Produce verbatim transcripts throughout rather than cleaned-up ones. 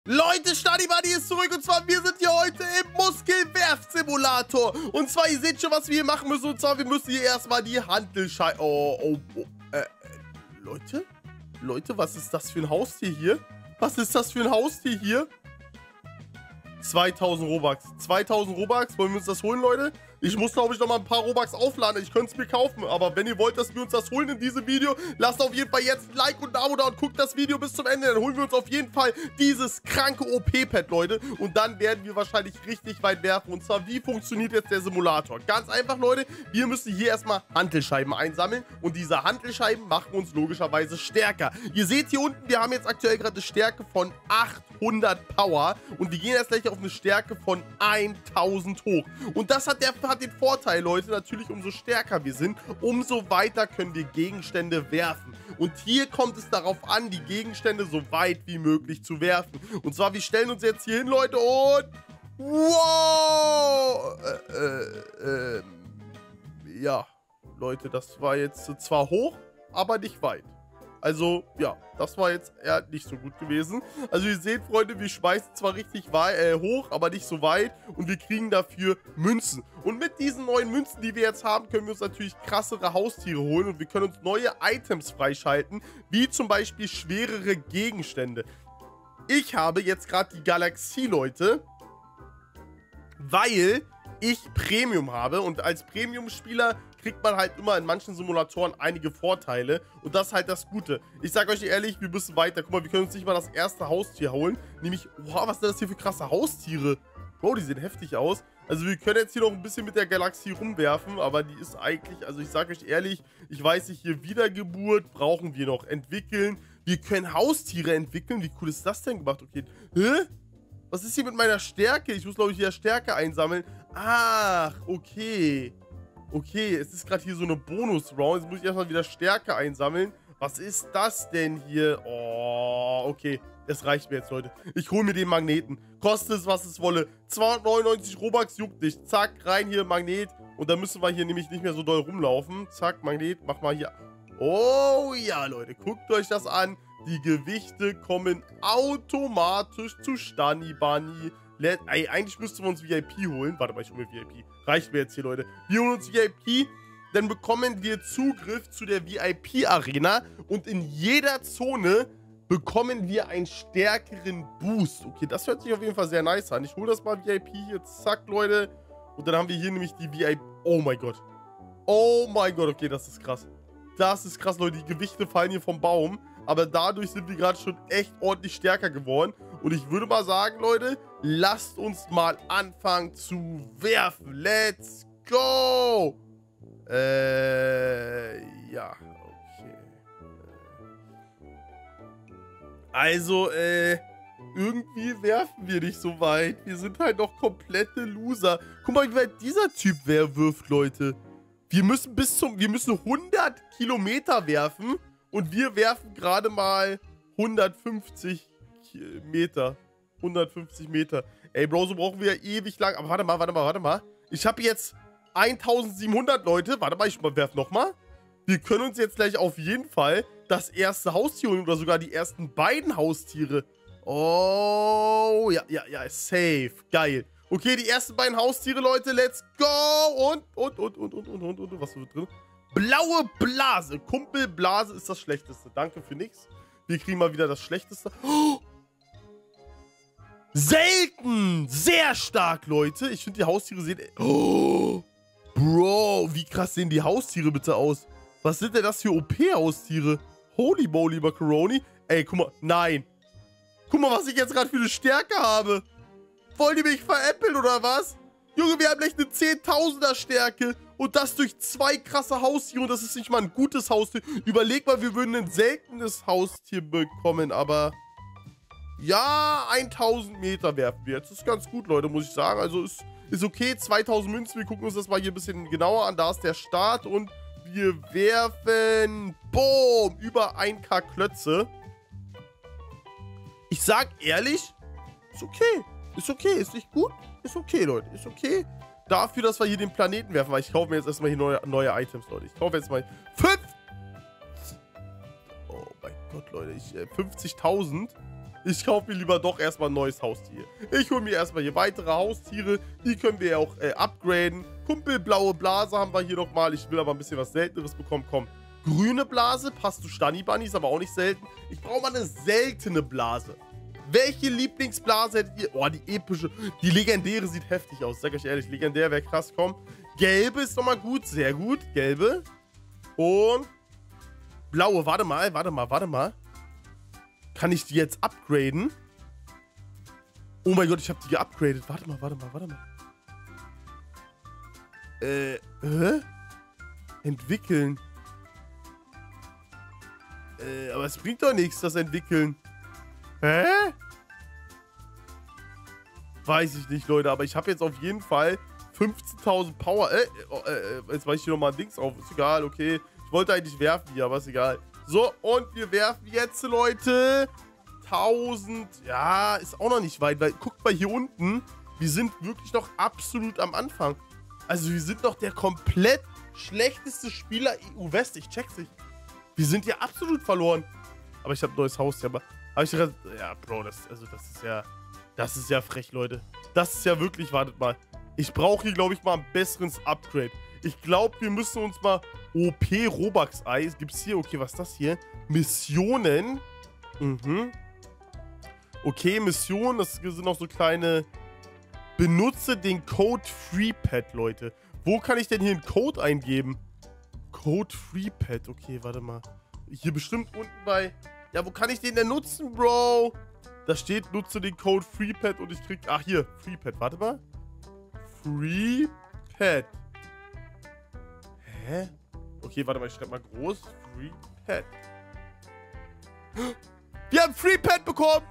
Leute, StudyBuddy ist zurück und zwar wir sind hier heute im Muskelwerf-Simulator. Und zwar, ihr seht schon, was wir hier machen müssen. Und zwar, wir müssen hier erstmal die Hantelscheibe... Oh, oh, oh. Äh, äh, Leute? Leute, was ist das für ein Haustier hier? Was ist das für ein Haustier hier? zweitausend Robux. zweitausend Robux. Wollen wir uns das holen, Leute? Ich muss, glaube ich, noch mal ein paar Robux aufladen. Ich könnte es mir kaufen. Aber wenn ihr wollt, dass wir uns das holen in diesem Video, lasst auf jeden Fall jetzt ein Like und ein Abo da und guckt das Video bis zum Ende. Dann holen wir uns auf jeden Fall dieses kranke O P-Pad, Leute. Und dann werden wir wahrscheinlich richtig weit werfen. Und zwar, wie funktioniert jetzt der Simulator? Ganz einfach, Leute. Wir müssen hier erstmal Hantelscheiben einsammeln. Und diese Hantelscheiben machen uns logischerweise stärker. Ihr seht hier unten, wir haben jetzt aktuell gerade eine Stärke von achthundert Power. Und wir gehen jetzt gleich auf eine Stärke von tausend hoch. Und das hat der hat den Vorteil, Leute, natürlich umso stärker wir sind, umso weiter können wir Gegenstände werfen. Und hier kommt es darauf an, die Gegenstände so weit wie möglich zu werfen. Und zwar, wir stellen uns jetzt hier hin, Leute, und... Wow! Äh, äh, äh, ja, Leute, das war jetzt zwar hoch, aber nicht weit. Also, ja, das war jetzt eher nicht so gut gewesen. Also, ihr seht, Freunde, wir schmeißen zwar richtig äh, hoch, aber nicht so weit. Und wir kriegen dafür Münzen. Und mit diesen neuen Münzen, die wir jetzt haben, können wir uns natürlich krassere Haustiere holen. Und wir können uns neue Items freischalten, wie zum Beispiel schwerere Gegenstände. Ich habe jetzt gerade die Galaxie, Leute, weil ich Premium habe. Und als Premium-Spieler kriegt man halt immer in manchen Simulatoren einige Vorteile. Und das ist halt das Gute. Ich sag euch ehrlich, wir müssen weiter. Guck mal, wir können uns nicht mal das erste Haustier holen. Nämlich, wow, was sind das hier für krasse Haustiere? Bro, die sehen heftig aus. Also wir können jetzt hier noch ein bisschen mit der Galaxie rumwerfen. Aber die ist eigentlich, also ich sag euch ehrlich, ich weiß nicht, hier Wiedergeburt brauchen wir noch. Entwickeln. Wir können Haustiere entwickeln. Wie cool ist das denn gemacht? Okay. Hä? Was ist hier mit meiner Stärke? Ich muss, glaube ich, hier Stärke einsammeln. Ach, okay. Okay, es ist gerade hier so eine Bonus-Round. Jetzt muss ich erstmal wieder Stärke einsammeln. Was ist das denn hier? Oh, okay. Das reicht mir jetzt, Leute. Ich hole mir den Magneten. Kostet es, was es wolle. zweihundertneunundneunzig Robux, juckt nicht. Zack, rein hier, Magnet. Und dann müssen wir hier nämlich nicht mehr so doll rumlaufen. Zack, Magnet, mach mal hier. Oh ja, Leute, guckt euch das an. Die Gewichte kommen automatisch zu StudyBuddy. Ey, eigentlich müssten wir uns V I P holen. Warte mal, ich hole mir V I P. Reicht mir jetzt hier, Leute. Wir holen uns V I P, dann bekommen wir Zugriff zu der V I P-Arena und in jeder Zone bekommen wir einen stärkeren Boost. Okay, das hört sich auf jeden Fall sehr nice an. Ich hole das mal V I P hier. Zack, Leute. Und dann haben wir hier nämlich die V I P. Oh mein Gott. Oh mein Gott, okay, das ist krass. Das ist krass, Leute. Die Gewichte fallen hier vom Baum. Aber dadurch sind wir gerade schon echt ordentlich stärker geworden. Und ich würde mal sagen, Leute, lasst uns mal anfangen zu werfen. Let's go! Äh, ja, okay. Also, äh, irgendwie werfen wir nicht so weit. Wir sind halt noch komplette Loser. Guck mal, wie weit dieser Typ wer wirft, Leute. Wir müssen bis zum, wir müssen hundert Kilometer werfen. Und wir werfen gerade mal hundertfünfzig Meter. hundertfünfzig Meter. Ey, Bro, so brauchen wir ja ewig lang. Aber warte mal, warte mal, warte mal. Ich habe jetzt eintausendsiebenhundert, Leute. Warte mal, ich werfe nochmal. Wir können uns jetzt gleich auf jeden Fall das erste Haustier holen. Oder sogar die ersten beiden Haustiere. Oh, ja, ja, ja, safe. Geil. Okay, die ersten beiden Haustiere, Leute. Let's go. Und, und, und, und, und, und, und, und. Was wird drin? Blaue Blase. Kumpelblase ist das Schlechteste. Danke für nichts. Wir kriegen mal wieder das Schlechteste. Oh! Selten. Sehr stark, Leute. Ich finde, die Haustiere sehen... Oh! Bro, wie krass sehen die Haustiere bitte aus? Was sind denn das für O P-Haustiere? Holy moly, Macaroni. Ey, guck mal. Nein. Guck mal, was ich jetzt gerade für eine Stärke habe. Wollen die mich veräppeln oder was? Junge, wir haben gleich eine zehntausender Stärke. Und das durch zwei krasse Haustiere. Und das ist nicht mal ein gutes Haustier. Überleg mal, wir würden ein seltenes Haustier bekommen. Aber ja, tausend Meter werfen wir jetzt. Das ist ganz gut, Leute, muss ich sagen. Also ist, ist okay. zweitausend Münzen. Wir gucken uns das mal hier ein bisschen genauer an. Da ist der Start. Und wir werfen, boom, über ein K Klötze. Ich sag ehrlich, ist okay. Ist okay. Ist nicht gut. Ist okay, Leute. Ist okay. Dafür, dass wir hier den Planeten werfen, weil ich kaufe mir jetzt erstmal hier neue, neue Items, Leute. Ich kaufe jetzt mal fünf. Oh mein Gott, Leute. Äh, fünfzigtausend. Ich kaufe mir lieber doch erstmal ein neues Haustier. Ich hole mir erstmal hier weitere Haustiere. Die können wir ja auch äh, upgraden. Kumpelblaue Blase haben wir hier nochmal. Ich will aber ein bisschen was Selteneres bekommen. Komm. Grüne Blase passt zu Stunny Bunnies, aber auch nicht selten. Ich brauche mal eine seltene Blase. Welche Lieblingsblase hättet ihr? Oh, die epische. Die legendäre sieht heftig aus. Sag euch ehrlich, legendär wäre krass. Komm. Gelbe ist nochmal gut. Sehr gut. Gelbe. Und blaue. Warte mal, warte mal, warte mal. Kann ich die jetzt upgraden? Oh mein Gott, ich habe die geupgradet. Warte mal, warte mal, warte mal. Äh, hä? Entwickeln. Äh, aber es bringt doch nichts, das Entwickeln. Hä? Weiß ich nicht, Leute, aber ich habe jetzt auf jeden Fall fünfzehntausend Power. Äh, äh, jetzt mache ich hier nochmal ein Dings auf. Ist egal, okay. Ich wollte eigentlich werfen hier, aber ist egal. So, und wir werfen jetzt, Leute, tausend. Ja, ist auch noch nicht weit, weil guckt mal hier unten. Wir sind wirklich noch absolut am Anfang. Also wir sind noch der komplett schlechteste Spieler E U West. Ich check's nicht. Wir sind ja absolut verloren. Aber ich habe ein neues Haus, ja, aber habe ich gerade. Ja, Bro, das, also das ist ja. Das ist ja frech, Leute. Das ist ja wirklich, wartet mal. Ich brauche hier, glaube ich, mal ein besseres Upgrade. Ich glaube, wir müssen uns mal O P Robux-Ei. Gibt es hier, okay, was ist das hier? Missionen. Mhm. Okay, Missionen, das sind noch so kleine. Benutze den Code FreePad, Leute. Wo kann ich denn hier einen Code eingeben? Code FreePad, okay, warte mal. Hier bestimmt unten bei. Ja, wo kann ich den denn nutzen, Bro? Da steht, nutze den Code FreePad und ich krieg. Ach, hier, FreePad, warte mal. FreePad. Hä? Okay, warte mal, ich schreibe mal groß. FreePad. Wir haben FreePad bekommen!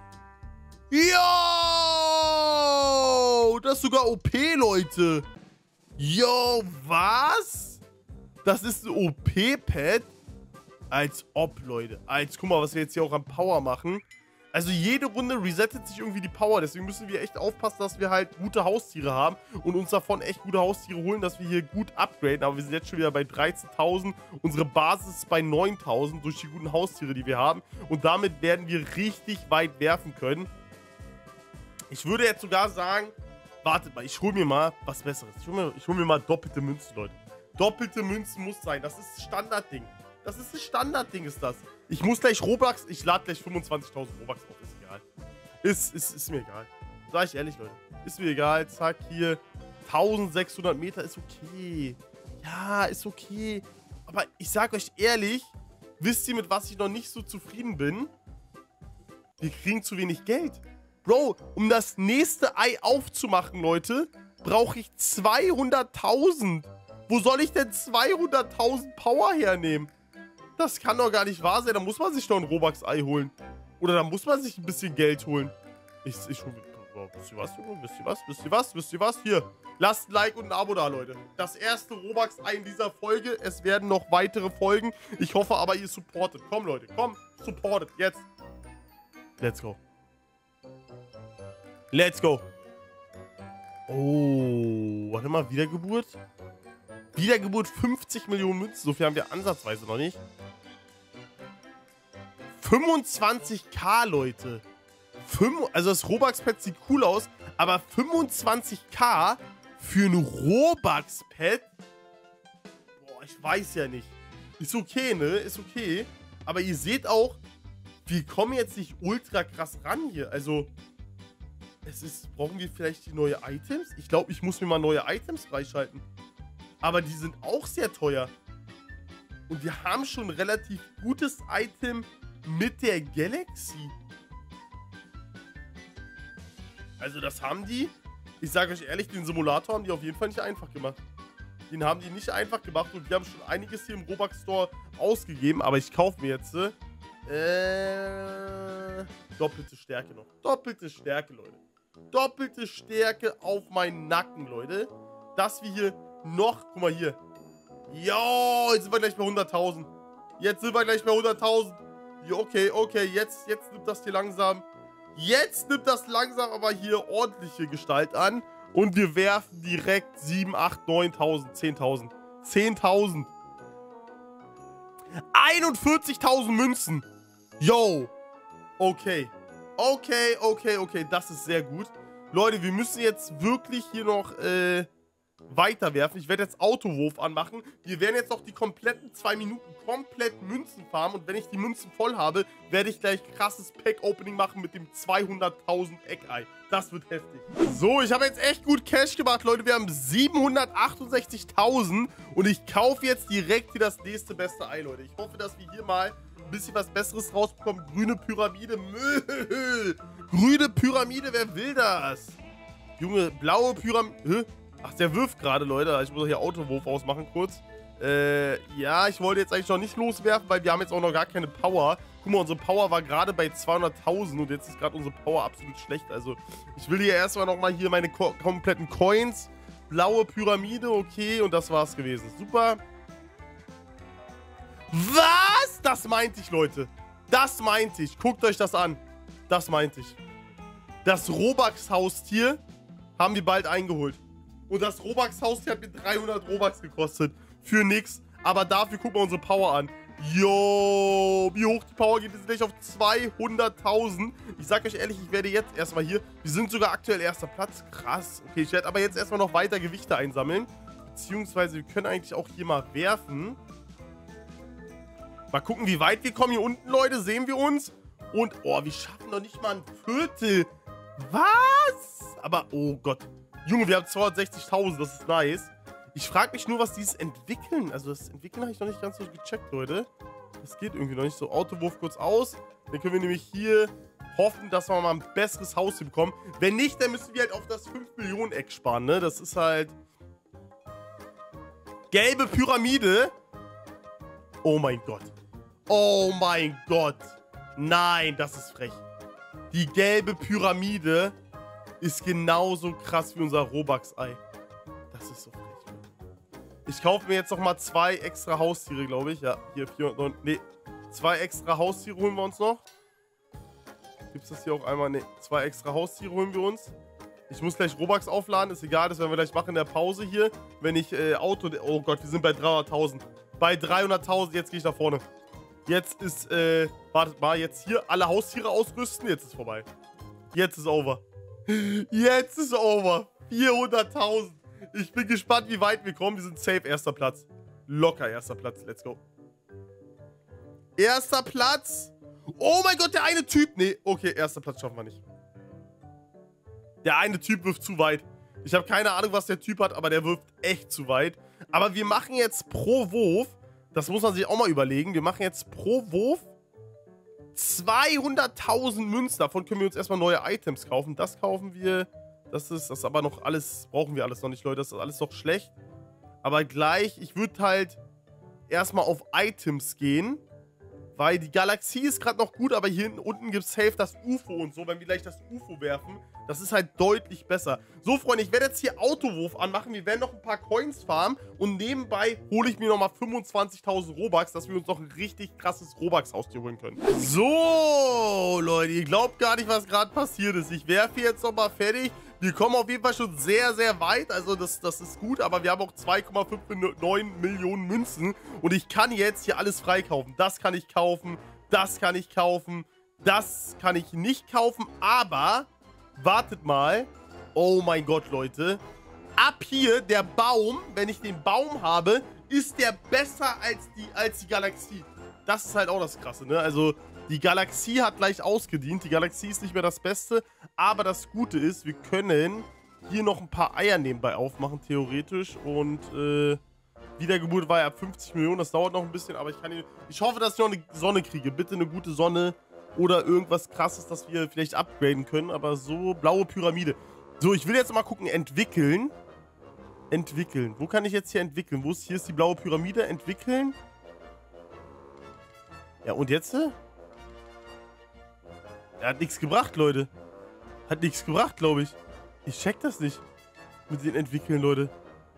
Yo! Das ist sogar O P, Leute. Yo, was? Das ist ein O P-Pad? Als ob, Leute. Als, guck mal, was wir jetzt hier auch an Power machen. Also jede Runde resettet sich irgendwie die Power. Deswegen müssen wir echt aufpassen, dass wir halt gute Haustiere haben und uns davon echt gute Haustiere holen, dass wir hier gut upgraden. Aber wir sind jetzt schon wieder bei dreizehntausend. Unsere Basis ist bei neuntausend durch die guten Haustiere, die wir haben. Und damit werden wir richtig weit werfen können. Ich würde jetzt sogar sagen, wartet mal, ich hole mir mal was Besseres. Ich hole mir, ich hol mir mal doppelte Münzen, Leute. Doppelte Münzen muss sein. Das ist Standardding. Das ist ein Standardding, ist das. Ich muss gleich Robux, ich lade gleich fünfundzwanzigtausend Robux auf, ist egal. Ist, ist, ist mir egal. Sag ich ehrlich, Leute. Ist mir egal, zack, hier. eintausendsechshundert Meter ist okay. Ja, ist okay. Aber ich sag euch ehrlich, wisst ihr, mit was ich noch nicht so zufrieden bin? Wir kriegen zu wenig Geld. Bro, um das nächste Ei aufzumachen, Leute, brauche ich zweihunderttausend. Wo soll ich denn zweihunderttausend Power hernehmen? Das kann doch gar nicht wahr sein. Da muss man sich doch ein Robux-Ei holen. Oder da muss man sich ein bisschen Geld holen. Ich, ich hole mir... Wisst ihr was, Junge? Wisst ihr was? Wisst ihr was? Wisst ihr was? Hier. Lasst ein Like und ein Abo da, Leute. Das erste Robux-Ei in dieser Folge. Es werden noch weitere Folgen. Ich hoffe aber, ihr supportet. Komm, Leute. Komm, supportet. Jetzt. Let's go. Let's go. Oh. Warte mal. Wiedergeburt? Wiedergeburt fünfzig Millionen Münzen. So viel haben wir ansatzweise noch nicht. fünfundzwanzig K, Leute. Also das Robux-Pad sieht cool aus, aber fünfundzwanzig K für ein Robux-Pad? Boah, ich weiß ja nicht. Ist okay, ne? Ist okay. Aber ihr seht auch, wir kommen jetzt nicht ultra krass ran hier. Also, es ist, brauchen wir vielleicht die neue Items? Ich glaube, ich muss mir mal neue Items freischalten. Aber die sind auch sehr teuer. Und wir haben schon ein relativ gutes Item mit der Galaxy. Also das haben die, ich sage euch ehrlich, den Simulator haben die auf jeden Fall nicht einfach gemacht. Den haben die nicht einfach gemacht und wir haben schon einiges hier im Robux Store ausgegeben. Aber ich kaufe mir jetzt äh, doppelte Stärke noch. Doppelte Stärke, Leute. Doppelte Stärke auf meinen Nacken, Leute. Dass wir hier noch, guck mal hier. Jo, jetzt sind wir gleich bei hunderttausend. Jetzt sind wir gleich bei hunderttausend. Ja, okay, okay, jetzt, jetzt nimmt das hier langsam. Jetzt nimmt das langsam aber hier ordentliche Gestalt an. Und wir werfen direkt sieben, acht, neuntausend, zehntausend. zehntausend. einundvierzigtausend Münzen. Yo. Okay. Okay, okay, okay, das ist sehr gut. Leute, wir müssen jetzt wirklich hier noch äh, weiterwerfen. Ich werde jetzt Autowurf anmachen. Wir werden jetzt noch die kompletten zwei Minuten komplett Münzen farmen. Und wenn ich die Münzen voll habe, werde ich gleich krasses Pack-Opening machen mit dem zweihunderttausend Eckei. Das wird heftig. So, ich habe jetzt echt gut Cash gemacht, Leute. Wir haben siebenhundertachtundsechzigtausend und ich kaufe jetzt direkt hier das nächste beste Ei, Leute. Ich hoffe, dass wir hier mal ein bisschen was Besseres rausbekommen. Grüne Pyramide, Müll. Grüne Pyramide, wer will das? Junge, blaue Pyramide. Ach, der wirft gerade, Leute. Ich muss doch hier Autowurf ausmachen kurz. Äh, ja, ich wollte jetzt eigentlich noch nicht loswerfen, weil wir haben jetzt auch noch gar keine Power. Guck mal, unsere Power war gerade bei zweihunderttausend und jetzt ist gerade unsere Power absolut schlecht. Also, ich will hier erstmal nochmal hier meine ko kompletten Coins. Blaue Pyramide, okay. Und das war's gewesen. Super. Was? Das meinte ich, Leute. Das meinte ich. Guckt euch das an. Das meinte ich. Das Robux-Haustier haben wir bald eingeholt. Und das Robux-Haustier hat mir dreihundert Robux gekostet. Für nix. Aber dafür gucken wir unsere Power an. Yo, wie hoch die Power geht, wir sind gleich auf zweihunderttausend. Ich sag euch ehrlich, ich werde jetzt erstmal hier, wir sind sogar aktuell erster Platz, krass. Okay, ich werde aber jetzt erstmal noch weiter Gewichte einsammeln. Beziehungsweise wir können eigentlich auch hier mal werfen. Mal gucken, wie weit wir kommen. Hier unten, Leute, sehen wir uns. Und, oh, wir schaffen noch nicht mal ein Viertel. Was? Aber, oh Gott. Junge, wir haben zweihundertsechzigtausend, das ist nice. Ich frage mich nur, was dieses Entwickeln, also das Entwickeln habe ich noch nicht ganz so gecheckt, Leute. Das geht irgendwie noch nicht so. Autowurf kurz aus. Dann können wir nämlich hier hoffen, dass wir mal ein besseres Haus hier bekommen. Wenn nicht, dann müssen wir halt auf das fünf Millionen Eck sparen, ne? Das ist halt... Gelbe Pyramide. Oh mein Gott. Oh mein Gott. Nein, das ist frech. Die gelbe Pyramide ist genauso krass wie unser Robux-Ei. Das ist so frech. Ich kaufe mir jetzt noch mal zwei extra Haustiere, glaube ich. Ja, hier vierhundertneun. Nee, zwei extra Haustiere holen wir uns noch. Gibt es das hier auch einmal? Nee, zwei extra Haustiere holen wir uns. Ich muss gleich Robux aufladen. Ist egal, das werden wir gleich machen in der Pause hier. Wenn ich äh, Auto... Oh Gott, wir sind bei dreihunderttausend. Bei dreihunderttausend, jetzt gehe ich nach vorne. Jetzt ist, äh... Wartet mal, jetzt hier alle Haustiere ausrüsten. Jetzt ist vorbei. Jetzt ist over. Jetzt ist over. vierhunderttausend. Ich bin gespannt, wie weit wir kommen. Wir sind safe erster Platz. Locker erster Platz. Let's go. Erster Platz. Oh mein Gott, der eine Typ. Nee, okay, erster Platz schaffen wir nicht. Der eine Typ wirft zu weit. Ich habe keine Ahnung, was der Typ hat, aber der wirft echt zu weit. Aber wir machen jetzt pro Wurf, das muss man sich auch mal überlegen, wir machen jetzt pro Wurf zweihunderttausend Münzen. Davon können wir uns erstmal neue Items kaufen. Das kaufen wir... Das ist, das ist aber noch alles, brauchen wir alles noch nicht, Leute. Das ist alles noch schlecht. Aber gleich, ich würde halt erstmal auf Items gehen. Weil die Galaxie ist gerade noch gut, aber hier unten gibt es safe das U F O und so. Wenn wir gleich das U F O werfen, das ist halt deutlich besser. So, Freunde, ich werde jetzt hier Autowurf anmachen. Wir werden noch ein paar Coins farmen. Und nebenbei hole ich mir nochmal fünfundzwanzigtausend Robux, dass wir uns noch ein richtig krasses Robux-Haustier holen können. So, Leute, ihr glaubt gar nicht, was gerade passiert ist. Ich werfe jetzt nochmal fertig. Wir kommen auf jeden Fall schon sehr, sehr weit. Also das, das ist gut, aber wir haben auch zwei Komma neunundfünfzig Millionen Münzen. Und ich kann jetzt hier alles freikaufen. Das kann ich kaufen, das kann ich kaufen, das kann ich nicht kaufen. Aber, wartet mal. Oh mein Gott, Leute. Ab hier, der Baum, wenn ich den Baum habe, ist der besser als die, als die Galaxie. Das ist halt auch das Krasse, ne? Also... Die Galaxie hat leicht ausgedient. Die Galaxie ist nicht mehr das Beste. Aber das Gute ist, wir können hier noch ein paar Eier nebenbei aufmachen, theoretisch. Und äh, Wiedergeburt war ja ab fünfzig Millionen. Das dauert noch ein bisschen. Aber ich kann hier, ich hoffe, dass ich noch eine Sonne kriege. Bitte eine gute Sonne oder irgendwas Krasses, dass wir vielleicht upgraden können. Aber so, blaue Pyramide. So, ich will jetzt mal gucken. Entwickeln. Entwickeln. Wo kann ich jetzt hier entwickeln? Wo ist, hier ist die blaue Pyramide. Entwickeln. Ja, und jetzt? Er hat nichts gebracht, Leute. Hat nichts gebracht, glaube ich. Ich check das nicht. Mit den Entwickeln, Leute.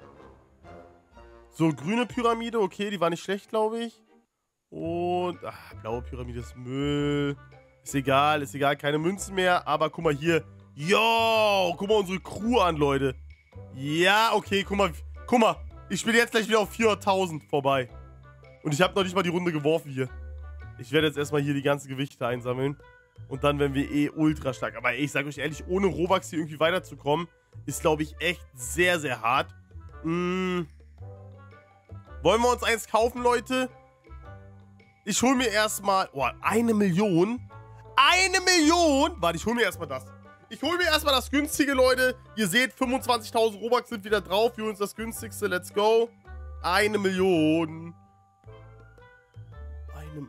So, grüne Pyramide. Okay, die war nicht schlecht, glaube ich. Und, ach, blaue Pyramide ist Müll. Ist egal, ist egal. Keine Münzen mehr. Aber guck mal hier. Yo, guck mal unsere Crew an, Leute. Ja, okay, guck mal. Guck mal, ich bin jetzt gleich wieder auf vierhunderttausend vorbei. Und ich habe noch nicht mal die Runde geworfen hier. Ich werde jetzt erstmal hier die ganzen Gewichte einsammeln. Und dann werden wir eh ultra stark. Aber ey, ich sage euch ehrlich, ohne Robux hier irgendwie weiterzukommen, ist, glaube ich, echt sehr, sehr hart. Mm. Wollen wir uns eins kaufen, Leute? Ich hole mir erstmal... Oh, eine Million? Eine Million? Warte, ich hole mir erstmal das. Ich hole mir erstmal das günstige, Leute. Ihr seht, fünfundzwanzigtausend Robux sind wieder drauf. Wir holen uns das günstigste. Let's go. Eine Million. Eine...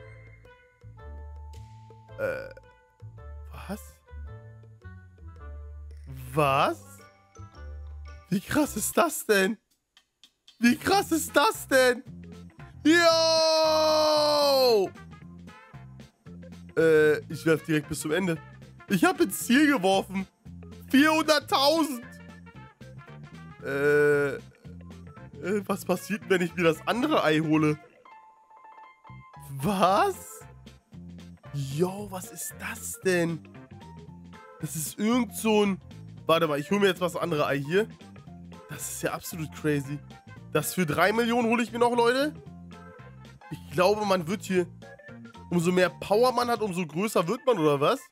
Äh... Was? Was? Wie krass ist das denn? Wie krass ist das denn? Yo! Äh, ich werfe direkt bis zum Ende. Ich habe ins Ziel geworfen. vierhunderttausend. Äh, äh, was passiert, wenn ich mir das andere Ei hole? Was? Yo, was ist das denn? Das ist irgend so ein... Warte mal, ich hole mir jetzt was andere Ei hier. Das ist ja absolut crazy. Das für drei Millionen hole ich mir noch, Leute. Ich glaube, man wird hier... Umso mehr Power man hat, umso größer wird man, oder was?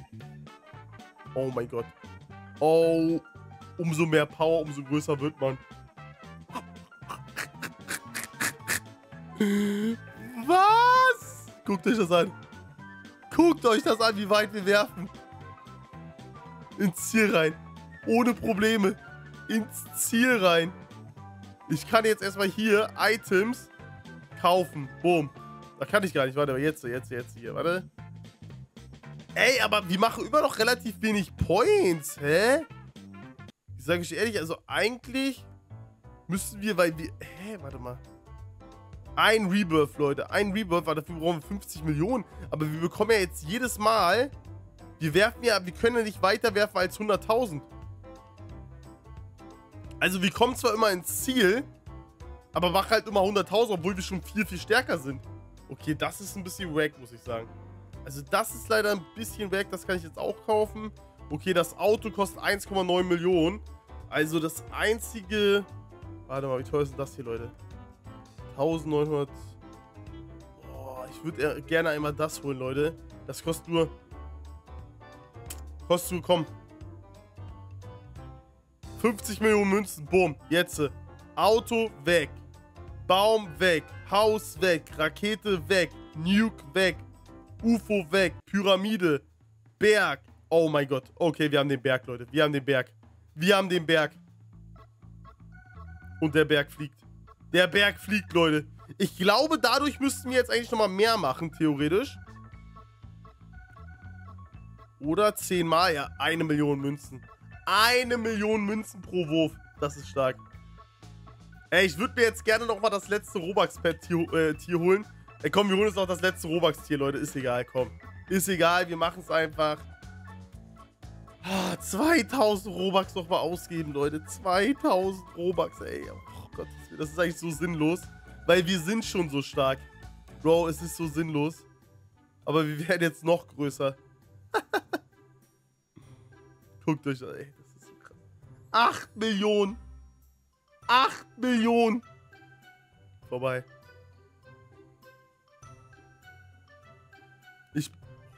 Oh mein Gott. Oh. Umso mehr Power, umso größer wird man. Was? Guckt euch das an. Guckt euch das an, wie weit wir werfen. Ins Ziel rein. Ohne Probleme. Ins Ziel rein. Ich kann jetzt erstmal hier Items kaufen. Boom. Da kann ich gar nicht. Warte, aber jetzt, jetzt, jetzt hier. Warte. Ey, aber wir machen immer noch relativ wenig Points. Hä? Ich sage euch ehrlich, also eigentlich müssten wir, weil wir... Hä, warte mal. Ein Rebirth, Leute. Ein Rebirth, weil dafür brauchen wir fünfzig Millionen. Aber wir bekommen ja jetzt jedes Mal... Wir werfen ja... Wir können ja nicht weiter werfen als hunderttausend. Also wir kommen zwar immer ins Ziel, aber machen halt immer hunderttausend, obwohl wir schon viel, viel stärker sind. Okay, das ist ein bisschen wack, muss ich sagen. Also das ist leider ein bisschen wack, das kann ich jetzt auch kaufen. Okay, das Auto kostet eins Komma neun Millionen. Also das einzige... Warte mal, wie teuer ist denn das hier, Leute? neunzehnhundert... Oh, ich würde gerne einmal das holen, Leute. Das kostet nur... Kostet nur, komm... fünfzig Millionen Münzen, boom, jetzt. Auto weg. Baum weg. Haus weg. Rakete weg. Nuke weg. U F O weg. Pyramide. Berg. Oh mein Gott. Okay, wir haben den Berg, Leute. Wir haben den Berg. Wir haben den Berg. Und der Berg fliegt. Der Berg fliegt, Leute. Ich glaube, dadurch müssten wir jetzt eigentlich nochmal mehr machen, theoretisch. Oder zehnmal, ja, eine Million Münzen. Eine Million Münzen pro Wurf. Das ist stark. Ey, ich würde mir jetzt gerne nochmal das letzte Robux-Pet-Tier äh, Tier holen. Ey, komm, wir holen uns noch das letzte Robux-Tier, Leute. Ist egal, komm. Ist egal, wir machen es einfach. Ah, zweitausend Robux nochmal ausgeben, Leute. zweitausend Robux, ey. Oh Gott, das ist eigentlich so sinnlos. Weil wir sind schon so stark. Bro, es ist so sinnlos. Aber wir werden jetzt noch größer. Guckt euch das, ey. Das ist so krass. acht Millionen. acht Millionen. Vorbei. Ich...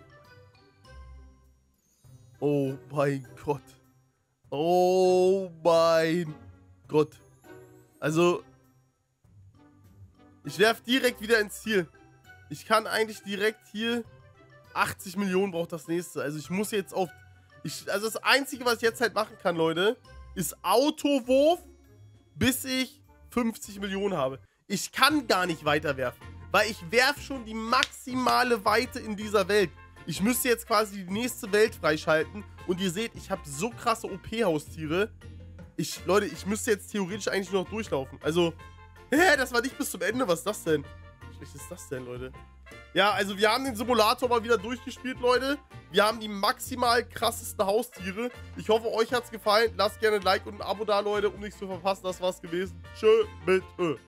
Oh mein Gott. Oh mein Gott. Also... Ich werfe direkt wieder ins Ziel. Ich kann eigentlich direkt hier... achtzig Millionen braucht das nächste. Also ich muss jetzt auf... Ich, also das Einzige, was ich jetzt halt machen kann, Leute, ist Autowurf, bis ich fünfzig Millionen habe. Ich kann gar nicht weiterwerfen, weil ich werfe schon die maximale Weite in dieser Welt. Ich müsste jetzt quasi die nächste Welt freischalten und ihr seht, ich habe so krasse O P-Haustiere. Ich, Leute, ich müsste jetzt theoretisch eigentlich nur noch durchlaufen. Also, hä, das war nicht bis zum Ende. Was ist das denn? Wie schlecht ist das denn, Leute? Ja, also wir haben den Simulator mal wieder durchgespielt, Leute. Wir haben die maximal krassesten Haustiere. Ich hoffe, euch hat es gefallen. Lasst gerne ein Like und ein Abo da, Leute, um nichts zu verpassen. Das war's gewesen. Tschö mit Ö.